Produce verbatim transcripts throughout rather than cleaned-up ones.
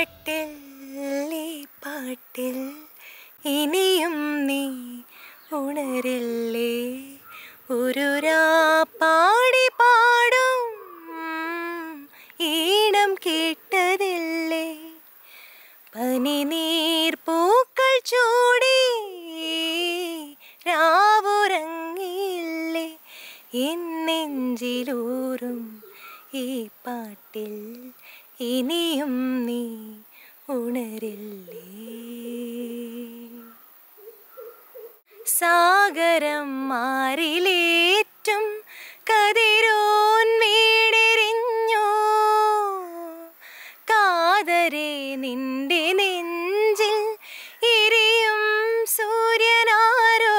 പാട്ടിൽ ഈ പാട്ടിൽ ഇനിയും നീ ഉണരില്ലേ ഒരു രാപ്പാടി പാടും ഈണം കേട്ടതില്ലേ പനിനീർ പൂക്കൾ ചൂടി രാവുറങ്ങിയില്ലേ എൻ നെഞ്ചിലൂറും ഈ പാട്ടിൽ ഇനിയും നീ ഉണരില്ലേ സാഗരം മാറിലേറ്റും കതിരോൻ വീണെറിഞ്ഞോ കാതരെ നിന്റെ നെഞ്ചിൽ എരിയും സൂര്യനാരോ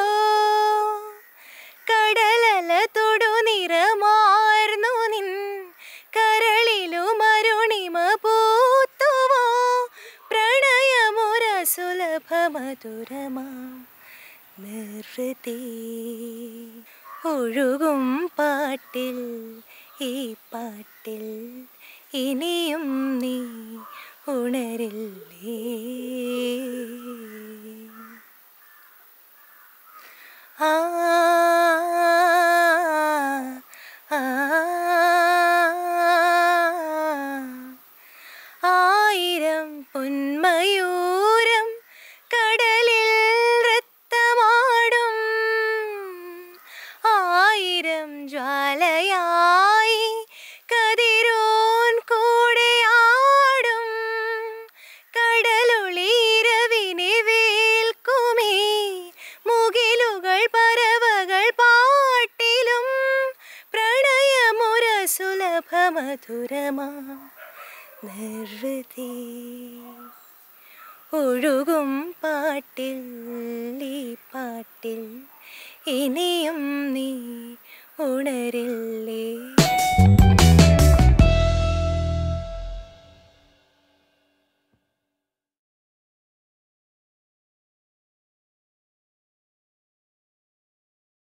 കടലല തൊടു നിറമാർന്നു നിൻ കരളിലും അരുണിമ പൂത്തുവോ പ്രണയമുര സുലഭ മധുരമാം നിർവൃതി ഒഴുകും പാട്ടിൽ ഈ പാട്ടിൽ ഇനിയും നീ ഉണരില്ലേ ആ ആയിരം പൊന്മയൂരം കടലിൽ നൃത്തമാടും ആയിരം ജ്വാലയായി കതിരോൻ കൂടെയാടും കടലൊളിരവിനെ വേൽക്കുമേ മുകിലുകൾ പറവകൾ പാട്ടിലും പ്രണയമുര സുലഭ മധുരമാ നിർവൃതി ഒഴുകും പാട്ടിൽ ഈ പാട്ടിൽ ഇനിയും നീ ഉണരില്ലേ.